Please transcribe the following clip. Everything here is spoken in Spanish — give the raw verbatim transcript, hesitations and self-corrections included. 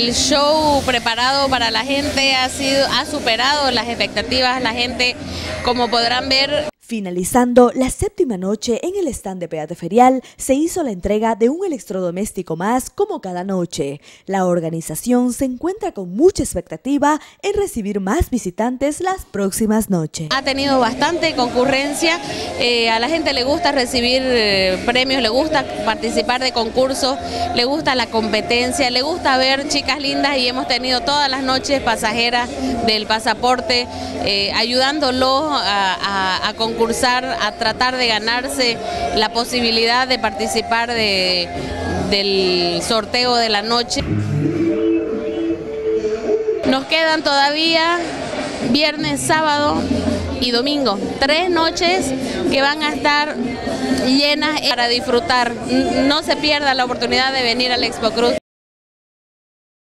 El show preparado para la gente ha sido, ha superado las expectativas. La gente, como podrán ver. Finalizando la séptima noche en el stand de Péate Ferial, se hizo la entrega de un electrodoméstico más como cada noche. La organización se encuentra con mucha expectativa en recibir más visitantes las próximas noches. Ha tenido bastante concurrencia, eh, a la gente le gusta recibir eh, premios, le gusta participar de concursos, le gusta la competencia, le gusta ver chicas lindas y hemos tenido todas las noches pasajeras del pasaporte eh, ayudándolos a, a, a concursar, a tratar de ganarse la posibilidad de participar de, del sorteo de la noche. Nos quedan todavía viernes, sábado y domingo, tres noches que van a estar llenas para disfrutar. No se pierda la oportunidad de venir al Expo Cruz.